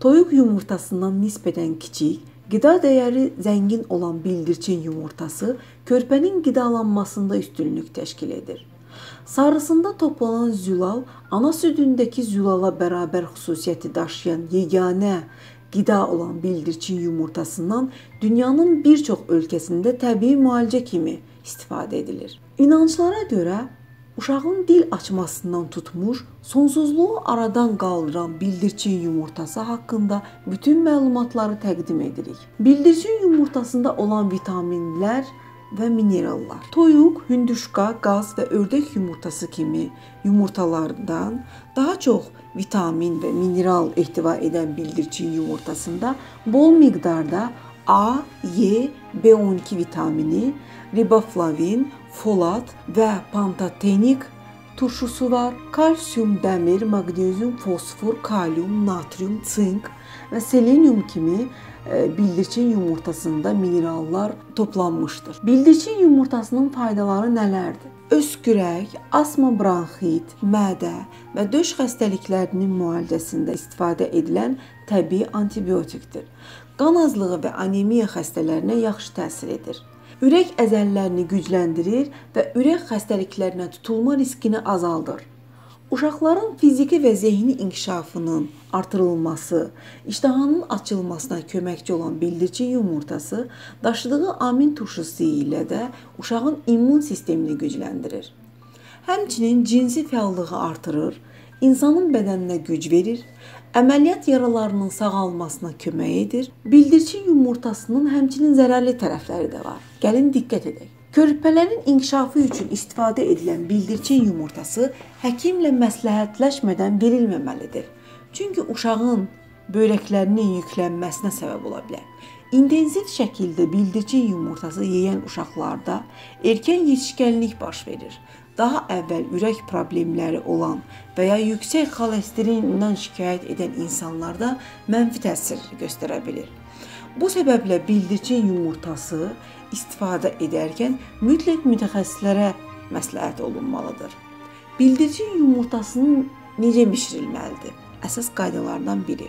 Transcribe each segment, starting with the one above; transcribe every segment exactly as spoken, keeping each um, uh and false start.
Toyuq yumurtasından nisbətən kiçik, qida dəyəri zəngin olan bildirçin yumurtası körpənin qidalanmasında üstünlük təşkil edir. Sarısında toplanan zülal, ana südündəki zülala bərabər xüsusiyyəti daşıyan yeganə qida olan bildirçin yumurtasından dünyanın bir çox ölkəsində təbii müalicə kimi istifadə edilir. İnanclara görə, uşağın dil açmasından tutmuş, sonsuzluğu aradan qaldıran bildirçin yumurtası haqqında bütün məlumatları təqdim edirik. Bildirçin yumurtasında olan vitaminlər və minerallar. Toyuq, hündüşka, qaz və ördək yumurtası kimi yumurtalardan daha çox vitamin və mineral ehtiva edən bildirçin yumurtasında bol miqdarda A, E, B on iki vitamini, riboflavin, folat və pantotenik turşusu var. Kalsium, dəmir, maqnezium, fosfor, kalium, natrium, sink və selenyum kimi bildirçin yumurtasında minerallar toplanmışdır. Bildirçin yumurtasının faydaları nələrdir? Öskürək, asma, bronxit, mədə və döş xəstəliklərinin müalicəsində istifadə edilən təbii antibiotikdir. Qan azlığı və anemiya xəstələrinə yaxşı təsir edir. Ürək əzələlərini gücləndirir və ürək xəstəliklərinə tutulma riskini azaldır. Uşaqların fiziki və zehni inkişafının artırılması, iştahanın açılmasına köməkçi olan bildirçin yumurtası daşıdığı amin turşusu ilə də uşağın immun sistemini gücləndirir. Həmçinin cinsi fəallığı artırır, insanın bədəninə güc verir, əməliyyat yaralarının sağalmasına kömək edir. Bildirçin yumurtasının həmçinin zərərli tərəfləri də var. Gəlin diqqət edək. Körpələrin inkişafı üçün istifadə edilən bildirçin yumurtası həkimlə məsləhətləşmədən verilməməlidir. Çünki uşağın böyrəklərinin yüklənməsinə səbəb ola bilər. İntensiv şəkildə bildirçin yumurtası yeyən uşaqlarda erkən yetişkənlik baş verir. Daha əvvəl ürək problemləri olan və ya yüksək xolesterindən şikayət edən insanlarda mənfi təsir göstərə bilir. Bu səbəblə bildirçin yumurtası istifadə edərkən mütləq mütəxəssislərə məsləhət olunmalıdır. Bildirçin yumurtasının necə bişirilməlidir? Əsas qaydalardan biri.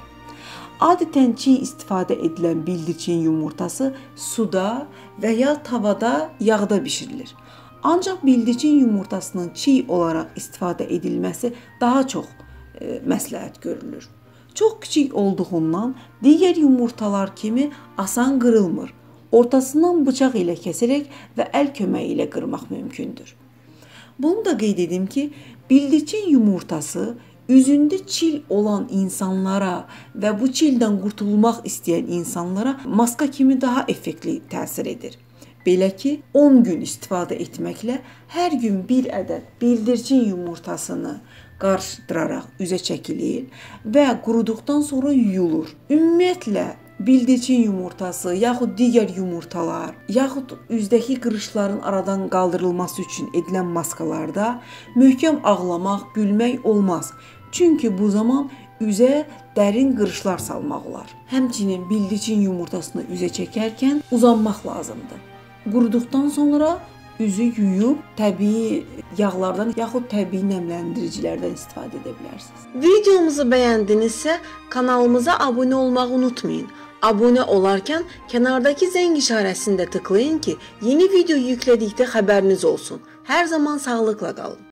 Adətən çiğ istifadə edilən bildirçin yumurtası suda və ya tavada, yağda bişirilir. Ancaq bildirçin yumurtasının çiğ olaraq istifadə edilməsi daha çox e, məsləhət görülür. Çox kiçik olduğundan digər yumurtalar kimi asan qırılmır. Ortasından bıçaq ilə kəsərək və əl köməyi ilə qırmaq mümkündür. Bunu da qeyd edim ki, bildirçin yumurtası üzündə çil olan insanlara və bu çildən qurtulmaq istəyən insanlara maska kimi daha effektli təsir edir. Belə ki, on gün istifadə etməklə hər gün bir ədəd bildirçin yumurtasını qarışdıraraq üzə çəkilir və quruduqdan sonra yuyulur. Ümumiyyətlə, bildirçin yumurtası, yaxud digər yumurtalar, yaxud üzdəki qırışların aradan qaldırılması üçün edilən maskalarda möhkəm ağlamaq, gülmək olmaz. Çünki bu zaman üzə dərin qırışlar salmaq olar. Həmçinin bildirçin yumurtasını üzə çəkərkən uzanmaq lazımdır. Quruduqdan sonra üzü yuyub təbii yağlardan yaxud təbii nəmləndiricilərdən istifadə edə bilərsiniz. Videomuzu bəyəndinizsə kanalımıza abunə olmağı unutmayın. Abunə olarkən kənardakı zəng işarəsində tıklayın ki, yeni video yüklədikdə xəbəriniz olsun. Hər zaman sağlıqla qalın.